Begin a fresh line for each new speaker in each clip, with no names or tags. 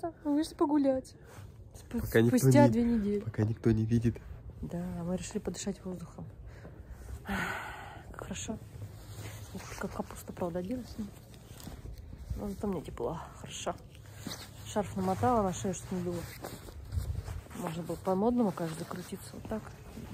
ребята, вышли погулять.
Пока
Спустя 2 недели.
Пока никто не видит.
Да, мы решили подышать воздухом. Как хорошо. Как капуста, правда, оделась. Но зато мне тепло. Хорошо. Шарф намотала на шею, чтобы не было. Можно было по-модному, кажется, закрутиться. Вот так.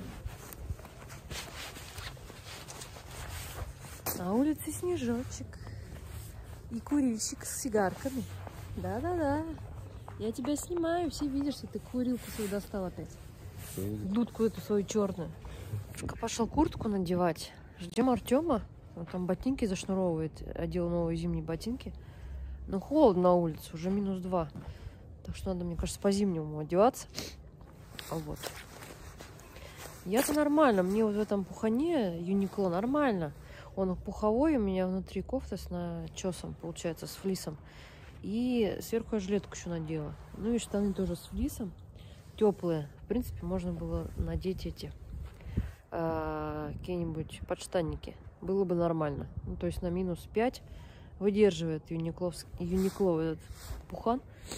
На улице снежочек. И курильщик с сигарками. Да-да-да. Я тебя снимаю. Все видят, что ты курилку свою достал опять. Дудку эту свою черную. Пошел куртку надевать. Ждем Артема. Он там ботинки зашнуровывает. Одел новые зимние ботинки. Но холодно на улице. Уже -2. Так что надо, мне кажется, по-зимнему одеваться. Вот. Я-то нормально. Мне вот в этом пухане Юникло нормально. Он пуховой. У меня внутри кофта с начесом, получается, с флисом. И сверху я жилетку еще надела. Ну и штаны тоже с флисом. Теплые. В принципе, можно было надеть эти какие-нибудь подштанники. Было бы нормально. Ну, то есть на -5 выдерживает Юникло этот пухан.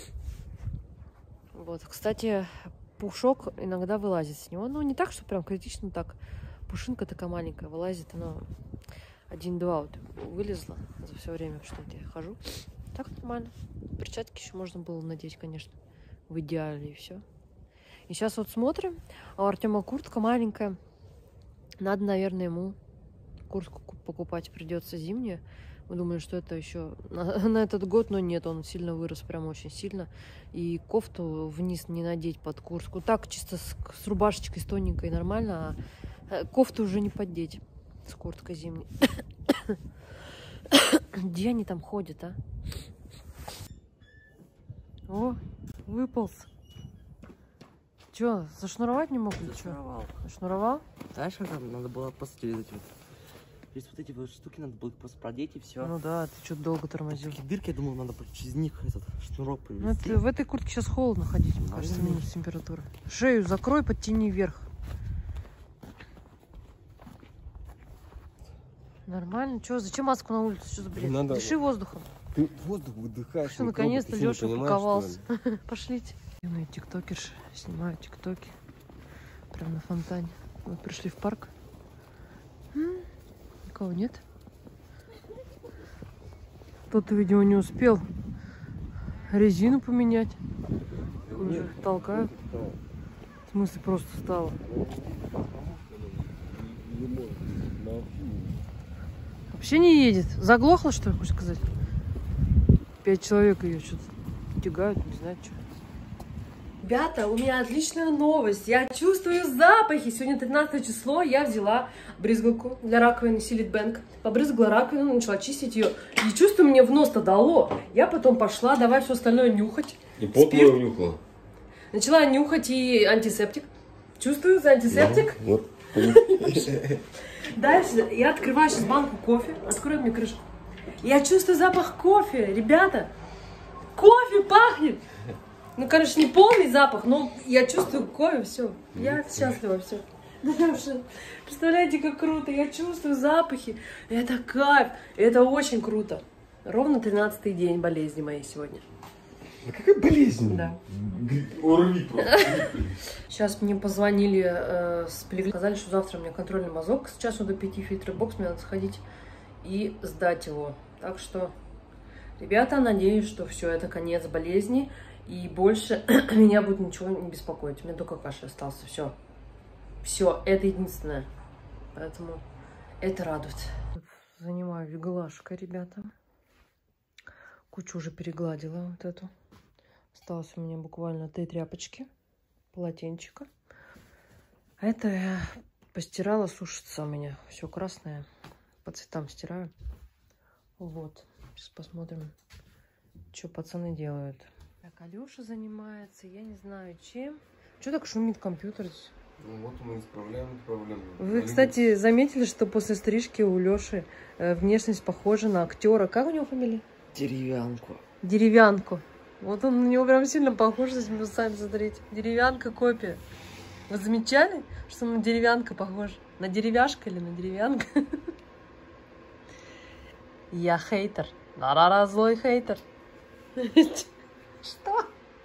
Вот. Кстати, пушок иногда вылазит с него. Ну, не так, что прям критично так. Пушинка такая маленькая вылазит. Она 1-2 вот вылезла за все время, что я хожу. Так нормально. Перчатки еще можно было надеть, конечно. В идеале и все. И сейчас вот смотрим. А у Артема куртка маленькая. Надо, наверное, ему куртку покупать придется зимнюю. Мы думали, что это еще на этот год, но нет, он сильно вырос, прям очень сильно. И кофту вниз не надеть под куртку. Так, чисто с рубашечкой, с тоненькой нормально, а кофту уже не поддеть с курткой зимней. Где они там ходят, а? О, выполз. Че, зашнуровать не мог или что? Зашнуровал?
Знаешь, как там надо было постелить? Здесь вот эти вот штуки надо было просто продеть и все.
Ну да, ты что-то долго тормозил.
Такие дырки, я думал, надо через них этот шнурок привести.
Ну, в этой куртке сейчас холодно ходить, мне кажется, минус температура. Шею закрой, подтяни вверх. Нормально. Че, зачем маску на улицу? Что за бред?
Надо...
Дыши воздухом.
Ты воздух выдыхаешь.
Что, наконец-то Леша упаковался. Пошлите. Мои тиктокерши снимают тиктоки. Прям на фонтане. Мы пришли в парк. Никого нет. Кто-то, видимо, не успел резину поменять. Уже толкают. В смысле, просто встала. Вообще не едет. Заглохла, что ли, хочешь сказать? 5 человек ее что-то тягают, не знаю, что. Ребята, у меня отличная новость. Я чувствую запахи. Сегодня 13 число. Я взяла брызгалку для раковины Силит Бэнк. Побрызгала раковину, начала чистить ее. И чувствую, мне в нос-то дало. Я потом пошла давай все остальное нюхать.
И поплыл нюхала.
Начала нюхать и антисептик. Чувствую за антисептик.
Вот.
Дальше я открываю сейчас банку кофе. Открою мне крышку. Я чувствую запах кофе, ребята. Кофе пахнет. Ну, короче, не полный запах, но я чувствую кофе, все. Я счастлива, все. Представляете, как круто. Я чувствую запахи. Это кайф. Это очень круто. Ровно 13-й день болезни моей сегодня.
Какая болезнь?
Да.
Урви просто.
Сейчас мне позвонили с поликлиники, сказали, что завтра у меня контрольный мазок. С часу до 5 фильтр-бокс, мне надо сходить и сдать его. Так что, ребята, надеюсь, что все, это конец болезни. И больше меня будет ничего не беспокоить. У меня только кашель остался. Все. Все, это единственное. Поэтому это радует. Занимаю виглажкой, ребята. Кучу уже перегладила вот эту. Осталось у меня буквально 3 тряпочки, полотенчика. А это я постирала, сушится у меня. Все красное. По цветам стираю. Вот. Сейчас посмотрим, что пацаны делают. Так, Алёша занимается, я не знаю чем. Что так шумит компьютер здесь?
Ну вот мы исправляем проблему.
Вы, кстати, заметили, что после стрижки у Лёши внешность похожа на актера. Как у него фамилия?
Деревянку.
Деревянку. Вот он на него прям сильно похож, если вы сами смотрите. Деревянка копия. Вы замечали, что он на деревянка похож? На деревяшка или на деревянка? Я хейтер. Да-да-да, злой хейтер. Что?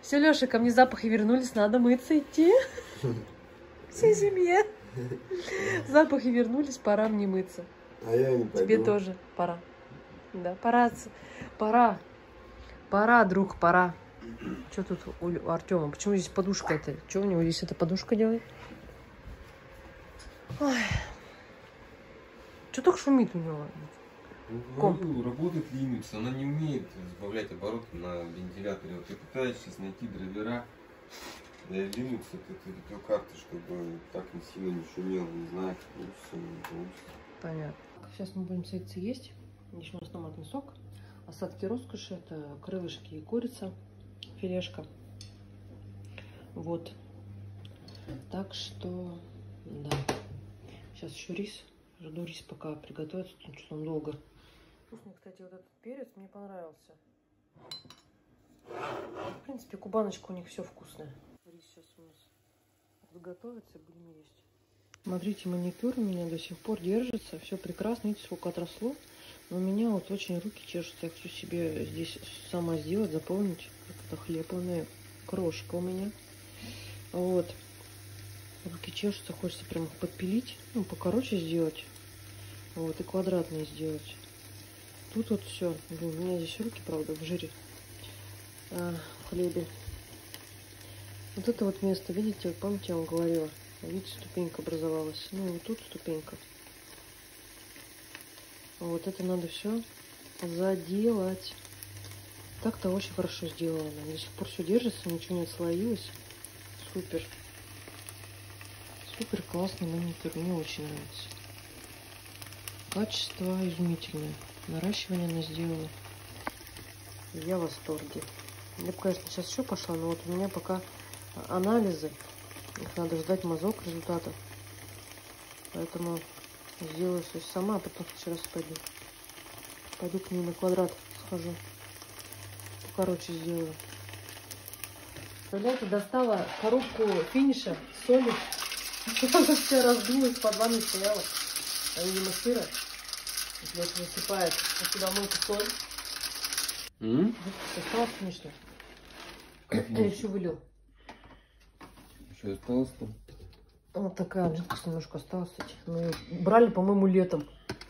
Все, Леша, ко мне запахи вернулись, надо мыться идти. Всей семье. Запахи вернулись, пора мне мыться.
А я не пойду.
Тебе тоже пора. Да, пора. Пора, друг, пора. Что тут у Артема? Почему здесь подушка это? Что у него здесь эта подушка делает? Ой. Что так шумит у него?
Комп. Работает Linux, она не умеет сбавлять обороты на вентиляторе. Вот я пытаюсь сейчас найти драйвера для Linux, это видеокарты, чтобы так не сильно не шумело, не знаю, получится, не получится.
Понятно. Сейчас мы будем садиться есть. Еще у нас томатный сок. Остатки роскоши, это крылышки и курица, филешка. Вот. Так что, да. Сейчас еще рис. Жду рис пока приготовится, потому что он долго. Вкусный, кстати, вот этот перец мне понравился. В принципе, кубаночка у них все вкусное. Рис сейчас у нас готовится, будем есть. Смотрите, маникюр у меня до сих пор держится. Все прекрасно, видите, сколько отросло. Но у меня вот очень руки чешутся. Я хочу себе здесь сама сделать, заполнить. Как это хлебная крошка у меня. Вот. Руки чешутся, хочется прям их подпилить. Ну, покороче сделать. Вот, и квадратные сделать. Тут вот все. У меня здесь руки, правда, в жире. В хлебе. Вот это вот место, видите, помните, я вам говорила. Видите, ступенька образовалась. Ну, вот тут ступенька. Вот это надо все заделать. Так-то очень хорошо сделано. До сих пор все держится, ничего не отслоилось. Супер. Супер классный маникюр. Мне очень нравится. Качество изумительное. Наращивание она сделала. Я в восторге. Я бы, конечно, сейчас еще пошла, но вот у меня пока анализы. Их надо ждать мазок результатов. Поэтому сделаю все сама, а потом в следующий раз пойду. Пойду к ней на квадрат схожу. Покороче сделаю. Представляете, достала коробку финиша соли. Она вся раздулась, под вами стояла. А видимо сыра. Если высыпает, а сюда мойку соль. Осталось, конечно. Или все вылил.
Что осталось там?
Вот такая жидкость немножко осталась, кстати. Мы ее брали, по-моему, летом.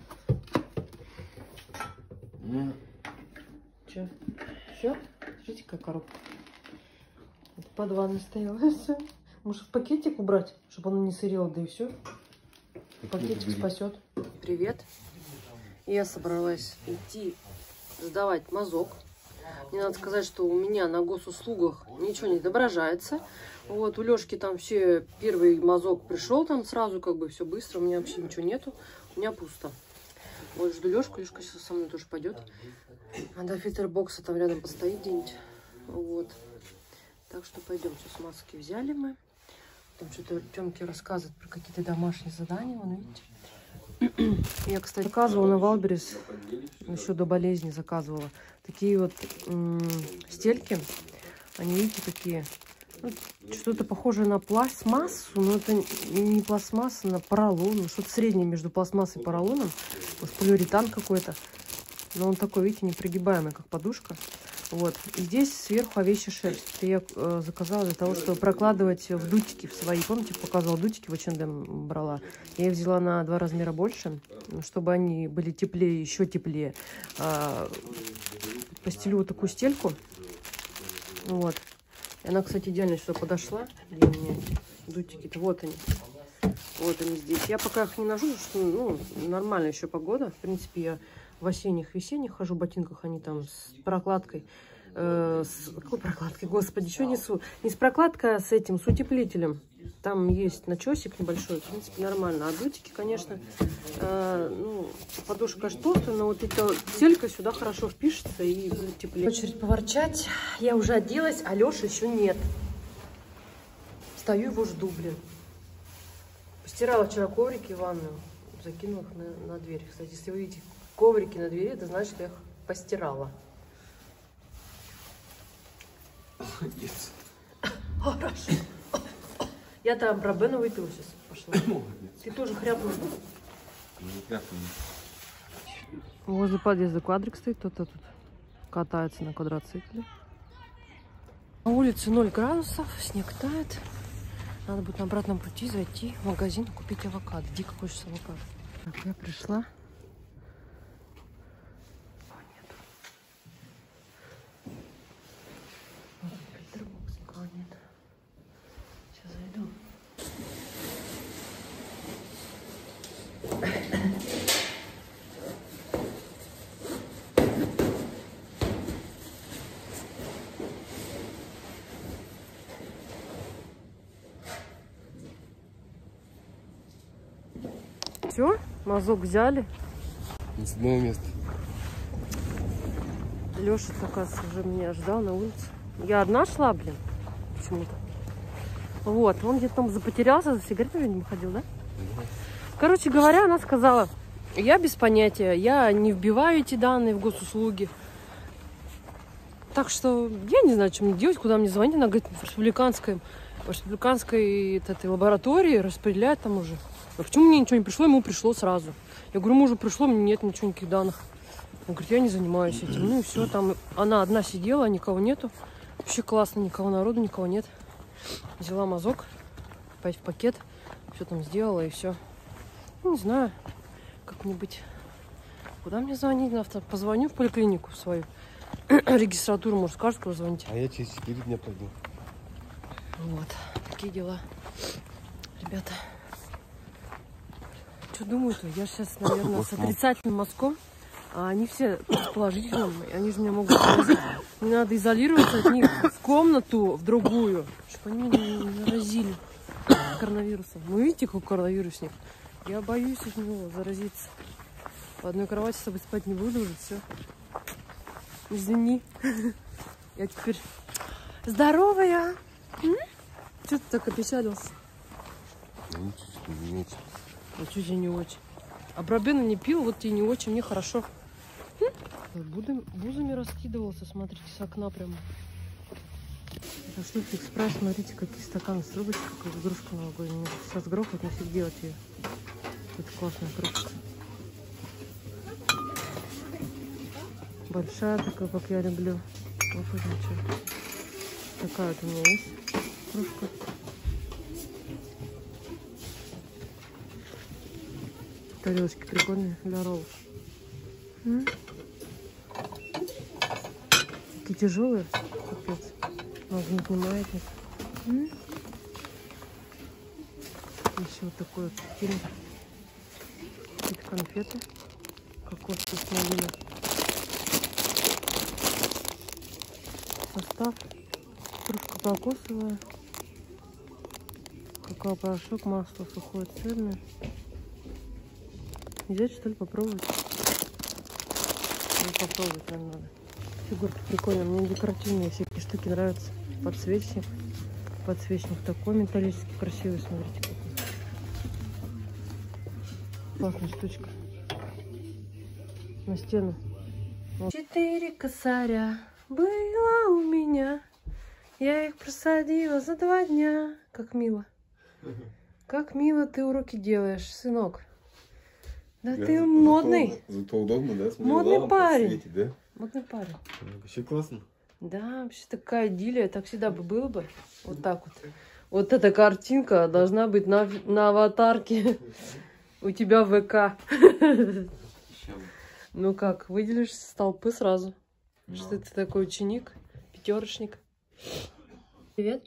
Че? Все? Смотрите, какая коробка. Это под ванной стояла. Все. Может, в пакетик убрать, чтобы оно не сырело, да и все. Пакетик спасет. Привет. Я собралась идти сдавать мазок. Мне надо сказать, что у меня на госуслугах ничего не отображается. Вот, у Лешки там все, первый мазок пришел там сразу, как бы все быстро. У меня вообще ничего нету. У меня пусто. Вот, жду Лешку. Лешка сейчас со мной тоже пойдет. А до фитербокса там рядом постоит где-нибудь. Вот. Так что пойдем. Сейчас маски взяли мы. Там что-то Тёмке рассказывает про какие-то домашние задания. Вон, видите? Я, кстати, заказывала на Валберес. Еще до болезни заказывала. Такие вот стельки. Они, видите, такие. Ну, что-то похожее на пластмассу, но это не пластмасса, на поролон. Что-то среднее между пластмассой и поролоном. Вот полиуретан какой-то. Но он такой, видите, непрогибаемый, как подушка. Вот. И здесь сверху овечья шерсть. Это я заказала для того, чтобы прокладывать в дутики в свои. Помните, показывала дутики, в H&M брала. Я их взяла на 2 размера больше, чтобы они были теплее, еще теплее. Постелю вот такую стельку. Вот. И она, кстати, идеально сюда подошла. Где у меня дутики-то? Вот они. Вот они здесь. Я пока их не ношу, потому что, ну, нормальная еще погода. В принципе, я в осенних, весенних хожу в ботинках, они там с прокладкой. Какой прокладкой? Господи, что несу? Не с прокладкой, а с этим, с утеплителем. Там есть начесик небольшой, в принципе, нормально. А дутики, конечно, ну, подушка, конечно, толстая, но вот эта стелька сюда хорошо впишется и будет теплее. Очередь поворчать. Я уже оделась, а Леши еще нет. Стою, его жду, блин. Постирала вчера коврики в ванную, закинула их на дверь. Кстати, если вы видите коврики на двери, это значит, что я их постирала.
Молодец.
Хорошо. Я там про Бена выпила сейчас. Пошла.
Молодец.
Ты тоже хряпнул.
Не хряпнул.
Возле подъезда квадрик стоит, кто-то тут катается на квадроцикле. На улице 0 градусов, снег тает. Надо будет на обратном пути зайти в магазин и купить авокадо. Дико хочется авокадо. Так, я пришла. Фильтр-бокс, никого нет. Сейчас зайду. Все, мазок взяли.
Седьмое место.
Леша, оказывается, уже меня ждал на улице. Я одна шла, блин, почему-то. Вот, он где-то там потерялся, за сигаретами, видимо, ходил, да? Короче говоря, она сказала, я без понятия, я не вбиваю эти данные в госуслуги. Так что я не знаю, что мне делать, куда мне звонить. Она говорит, в республиканской этой лаборатории распределяют там уже. А почему мне ничего не пришло? Ему пришло сразу. Я говорю, ему уже пришло, мне нет ничего, никаких данных. Он говорит, я не занимаюсь этим. Ну и все, там она одна сидела, никого нету. Вообще классно, никого народу, никого нет. Взяла мазок, опять в пакет, все там сделала и все. Ну, не знаю, как-нибудь. Куда мне звонить? Завтра позвоню в поликлинику свою. Регистратуру, может, скажут, куда звонить.
А я через 4 дня пойду.
Вот, такие дела. Ребята, что думаю-то? Я сейчас, наверное, с отрицательным мазком, а они все с положительным. Они же меня могут заразить. Мне надо изолироваться от них в комнату, в другую, чтобы они меня не заразили коронавирусом. Вы видите, какой коронавирусник? Я боюсь от него заразиться. В одной кровати с тобой спать не буду уже, все. Извини. Я теперь здоровая. Что ты так опечалился?
Ну, чуть-чуть не очень.
А что тебе не очень? А Брабена не пил, вот тебе не очень, мне хорошо. Бузами раскидывался, смотрите, с окна прямо. Зашли в Фикс-прайс, смотрите, какие стаканы с трубочкой, как игрушка новогодняя. Сейчас грохать, не фиг делать ее. Это классная трубочка. Большая такая, как я люблю. Вот что. Такая вот у меня есть кружка. Тарелочки прикольные для роллов. Такие тяжелые, капец. Магнитный маятник. Еще вот такой вот фильм. Какие-то конфеты. Кокосовые с малиной. Состав. Кружка кокосовая. Какао-порошок, масло сухое, цельное. Взять, что ли, попробовать? Ну, попробовать нам надо. Фигурки прикольные. Мне декоративные всякие штуки нравятся. Подсвечник. Подсвечник такой металлический, красивый. Смотрите, какой. Классная штучка. На стену. 4 косаря было у меня. Я их просадила за 2 дня. Как мило. Как мило ты уроки делаешь, сынок. Да ты модный.
Зато удобно, да? Смотри,
модный парень.
Светит, да?
Модный парень.
Вообще классно.
Да, вообще такая идиллия. Так всегда бы было бы. Вот так вот. Вот эта картинка должна быть на аватарке у тебя в ВК. Ну как, выделишься с толпы сразу. Что ты такой ученик, пятерочник. Привет.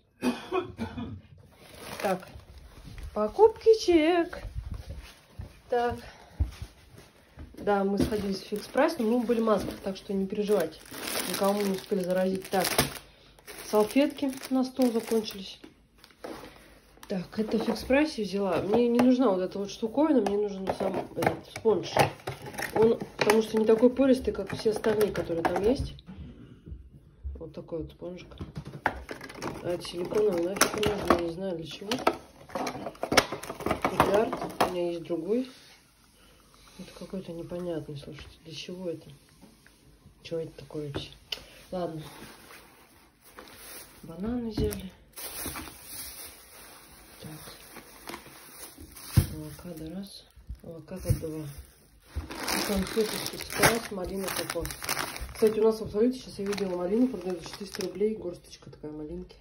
Так, покупки чек. Так. Да, мы сходили в Фикс-прайс, но мы были в масках, так что не переживайте. Никого мы не успели заразить. Так, салфетки на стол закончились. Так, это в Фикс-прайсе взяла. Мне не нужна вот эта вот штуковина, мне нужен сам этот спонж. Он, потому что не такой пористый, как все остальные, которые там есть. Вот такой вот спонжик. А это силиконовый, нафиг не нужно, я не знаю для чего. Футляр, у меня есть другой. Это какой-то непонятный, слушайте, для чего это? Что это такое вообще? Ладно. Бананы взяли. Так. Авокадо раз. Авокадо 2. И конфеты Фикс-прайс, малина кокос. Кстати, у нас в Абсолюте сейчас я видела малину, продают 400 рублей, горсточка такая малинки.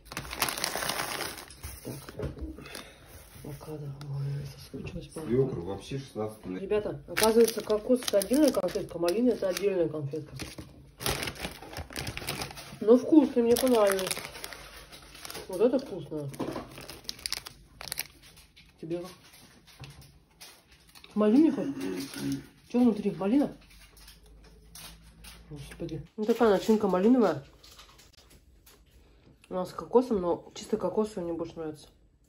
Так, авокадо. Ой, соскучилась по авокадо.
Свекр вообще 16.
Ребята, оказывается, кокос это отдельная конфетка, малина это отдельная конфетка. Но вкусно, мне понравилось. Вот это вкусно. Тебе как? Малиника? Что внутри? Малина? Господи. Ну такая начинка малиновая. У нас с кокосом, но чисто кокосовая мне больше нравится.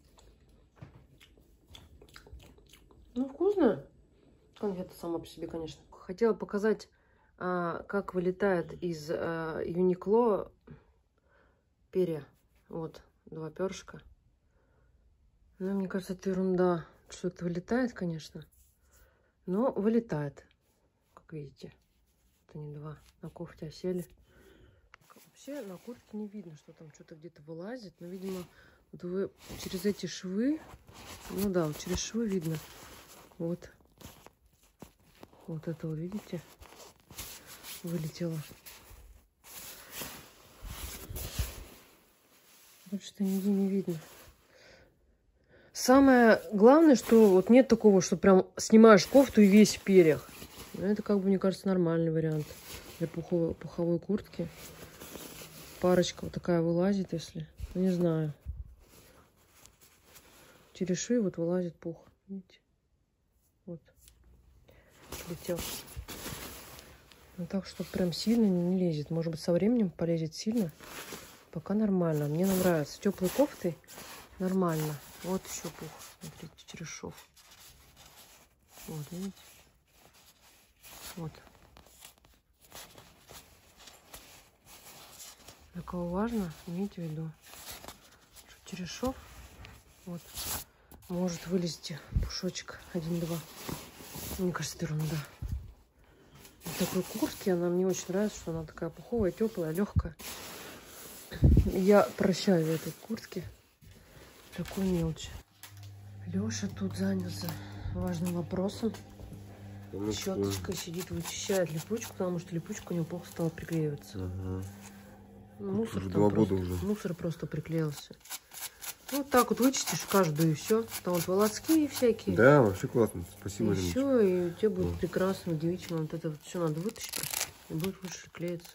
Ну, вкусная. Конфета сама по себе, конечно. Хотела показать, как вылетает из Юникло перья. Вот, 2 перышка. Ну, мне кажется, это ерунда. Что-то вылетает, конечно. Но вылетает, как видите. Это не 2. На кофте осели. Вообще на куртке не видно, что там что-то где-то вылазит. Но, видимо, вот вы через эти швы... Ну да, вот через швы видно. Вот. Вот это вот, видите? Вылетело. Больше-то нигде не видно. Самое главное, что вот нет такого, что прям снимаешь кофту и весь в перьях. Это, как бы, мне кажется, нормальный вариант для пуховой куртки. Парочка вот такая вылазит, если... Ну, не знаю. Через шею вот вылазит пух. Видите? Вот. Летел. Ну, так что прям сильно не лезет. Может быть, со временем полезет сильно. Пока нормально. Мне нравится. Теплые кофты нормально. Вот еще пух. Смотрите, через шов. Вот, видите? Вот. Для кого важно, имейте в виду, что через шов вот может вылезти пушочек 1-2. Мне кажется, это ерунда. Вот такой куртки она мне очень нравится, что она такая пуховая, теплая, легкая. Я прощаю в этой куртке такую мелочь. Леша тут занялся важным вопросом. Щеточкой сидит, вычищает липучку, потому что липучка у него плохо стала приклеиваться.
Ага.
Мусор просто приклеился. Вот так вот вычистишь каждую и все. Там вот волоски всякие.
Да, вообще классно. Спасибо,
и все, и у тебя будет прекрасно, удивительно. Вот это вот все надо вытащить просто. И будет лучше клеиться.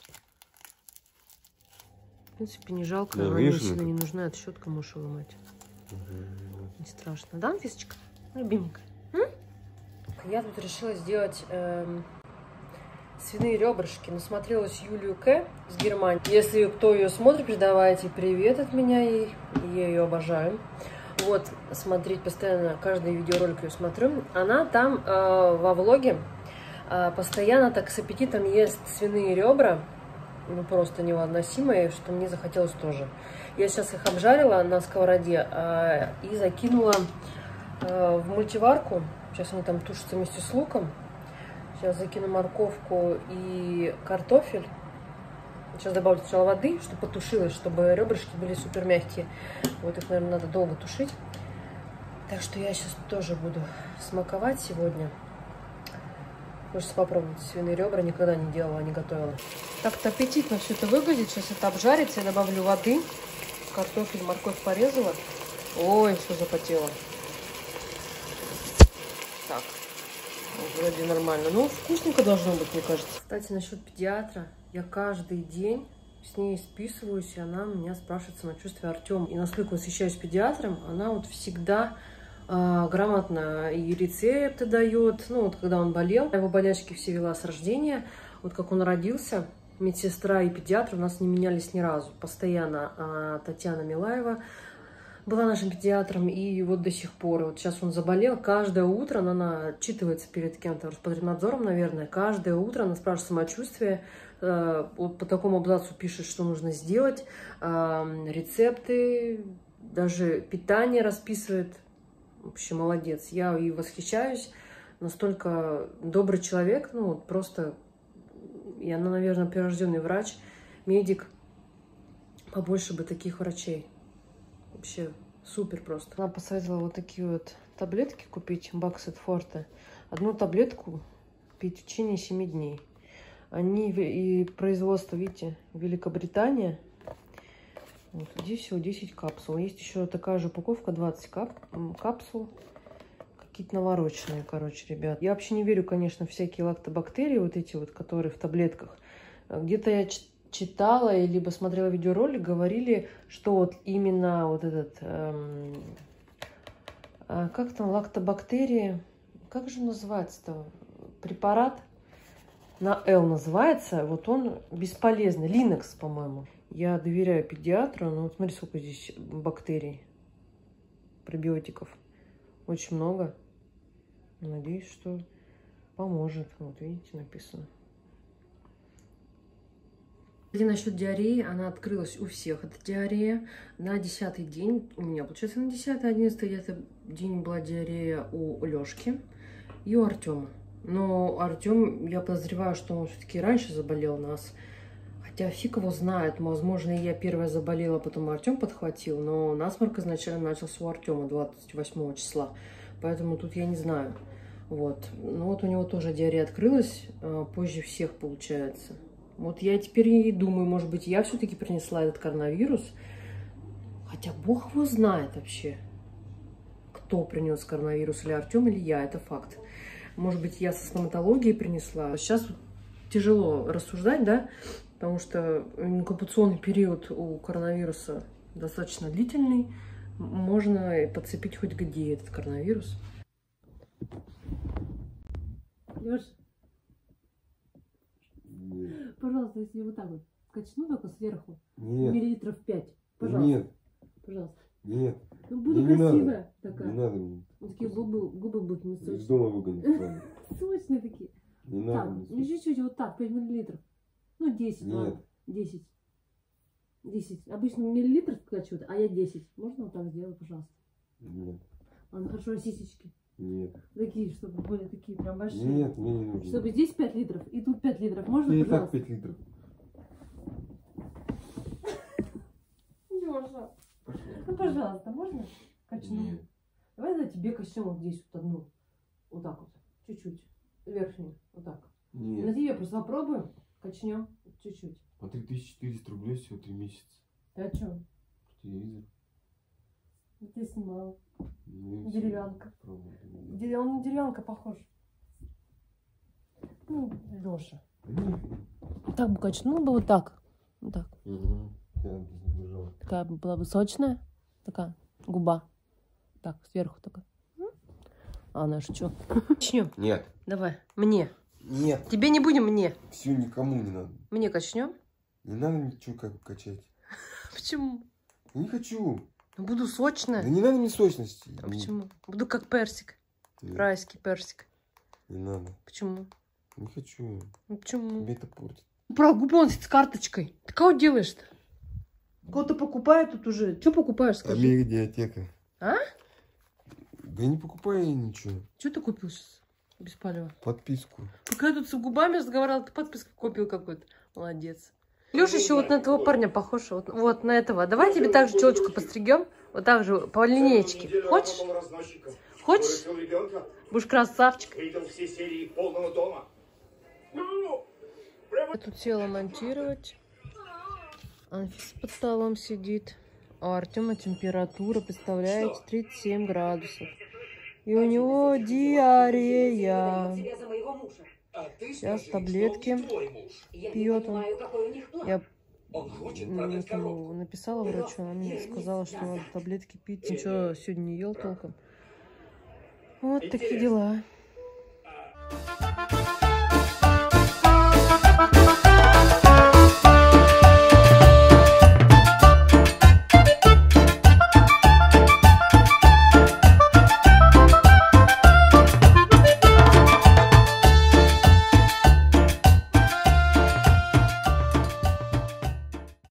В принципе, не жалко,
Да,
она
видишь,
сильно не нужна. Это щетка можешь выломать. Не страшно. Да, Анфисочка? Любименькая. Я тут решила сделать свиные ребрышки. Насмотрелась Юлию К. с Германии. Если кто ее смотрит, передавайте привет от меня ей. Я ее обожаю. Вот, смотреть постоянно, каждый видеоролик ее смотрю. Она там во влоге постоянно так с аппетитом ест свиные ребра. Ну, просто невыносимые, что мне захотелось тоже. Я сейчас их обжарила на сковороде и закинула в мультиварку. Сейчас они там тушатся вместе с луком. Сейчас закину морковку и картофель. Сейчас добавлю сначала воды, чтобы потушилось, чтобы ребрышки были супер мягкие. Вот их, наверное, надо долго тушить. Так что я сейчас тоже буду смаковать сегодня. Хочется попробовать свиные ребра. Никогда не делала, не готовила. Так-то аппетитно все это выглядит. Сейчас это обжарится. Я добавлю воды. Картофель, морковь порезала. Ой, что запотело. Так. Вот, вроде нормально. Ну, вкусненько должно быть, мне кажется. Кстати, насчет педиатра. Я каждый день с ней списываюсь, и она меня спрашивает самочувствие Артема. И насколько восхищаюсь педиатром, она вот всегда грамотно и рецепты дает. Ну, вот когда он болел, его болячки все вела с рождения. Вот как он родился, медсестра и педиатр у нас не менялись ни разу. Постоянно Татьяна Милаева была нашим педиатром, и вот до сих пор. Вот сейчас он заболел. Каждое утро она отчитывается перед кем-то, Роспотребнадзором, наверное. Каждое утро она спрашивает самочувствие. Вот по такому абзацу пишет, что нужно сделать. Рецепты, даже питание расписывает. Вообще молодец. Я и восхищаюсь. Настолько добрый человек. Ну, вот просто... И она, наверное, прирожденный врач, медик. Побольше бы таких врачей. Вообще супер просто. Она посоветовала вот такие вот таблетки купить, Баксет Форте. Одну таблетку пить в течение 7 дней. Они и производство, видите, Великобритания. Вот, здесь всего 10 капсул. Есть еще такая же упаковка, 20 капсул. Какие-то навороченные, короче, ребят. Я вообще не верю, конечно, в всякие лактобактерии, вот эти вот, которые в таблетках. Где-то я читала, либо смотрела видеоролик, говорили, что вот именно вот этот, как там, лактобактерии, как же называется-то, препарат, на L называется, вот он бесполезный, Линекс, по-моему. Я доверяю педиатру, но вот смотри, сколько здесь бактерий, пробиотиков, очень много. Надеюсь, что поможет. Вот видите, написано. И насчет диареи, она открылась у всех. Это диарея на 10-й день. У меня, получается, на 10-й, 11-й где-то день была диарея у Лёшки и у Артема. Но Артем, я подозреваю, что он все-таки раньше заболел нас. Хотя фиг его знает. Возможно, я первая заболела, потом Артем подхватил. Но насморк изначально начался у Артема 28 числа. Поэтому тут я не знаю. Вот. Ну вот у него тоже диарея открылась позже всех, получается. Вот я теперь и думаю, может быть, я все-таки принесла этот коронавирус. Хотя бог его знает вообще, кто принес коронавирус, или Артем, или я. Это факт. Может быть, я со стоматологией принесла. Сейчас тяжело рассуждать, да, потому что инкубационный период у коронавируса достаточно длительный. Можно подцепить хоть где этот коронавирус. Лёш, пожалуйста, если вот так вот качну только сверху,
Нет.
миллилитров 5, пожалуйста.
Нет.
Пожалуйста.
Нет.
Ну, буду
не
красивая
надо.
такая.
Не надо мне.
Вот такие губы будут не
Из
сочные.
дома выгонят.
Сочные такие.
Не
Так,
надо мне.
ну чуть-чуть вот так, 5 миллилитров. Ну, 10,
Нет.
ладно. 10. 10. Обычно миллилитров скачивают, а я 10. Можно вот так сделать, пожалуйста?
Нет.
Ладно, хорошо, а сисечки?
Нет.
Такие, чтобы были такие прям большие.
Нет, мне не нужно.
Чтобы здесь 5 литров и тут 5 литров. Можно,
И так
пожалуйста?
5 литров.
Лёша, ну, пожалуйста, можно качну?
Нет.
Давай я тебе качну вот здесь вот одну. Вот так вот. Чуть-чуть. Верхнюю. Вот так. На
Нет.
тебе просто попробуем. Качнем. Чуть-чуть.
По 3400 рублей всего 3 месяца.
Ты о чем?
Телевизор.
Ты снимал.
Ну, и
Деревянка.
всё. Пробуй.
Он на деревянка похож. Ну, Лёша. Так бы качнул бы вот так. Вот так.
Угу. Я забежала.
Такая была бы сочная. Такая губа. Так, сверху такая. А она шучу. Качнем.
Нет.
Давай. Мне.
Нет.
Тебе не будем, мне.
Все никому не надо.
Мне качнем.
Не надо ничего как качать.
Почему?
Я не хочу.
Буду сочная.
Да не надо мне сочности.
А почему? Буду как персик.
Нет,
Райский персик.
не надо.
Почему?
Не хочу.
Ну, почему?
Тебе это портит.
Про губон с карточкой. Ты кого делаешь-то? Кого-то покупает тут уже. Что покупаешь, скажи?
Медиатека.
А?
Да не покупай я ничего.
Что ты купил сейчас? Беспалево.
Подписку.
Пока я тут с губами разговаривала, ты подписку купил какой-то. Молодец. Леша еще вот на этого парня похож. Вот на этого. Давай тебе так же челочку постригем. Вот так же по линеечке. Хочешь? Хочешь? Будешь красавчик. Я тут села монтировать. Анфиса под столом сидит. А у Артема температура, представляете, 37 градусов. И у него диарея. Сейчас таблетки пьет он. Я написала врачу, она мне сказала, что надо таблетки пить. Ничего сегодня не ел толком. Вот такие дела.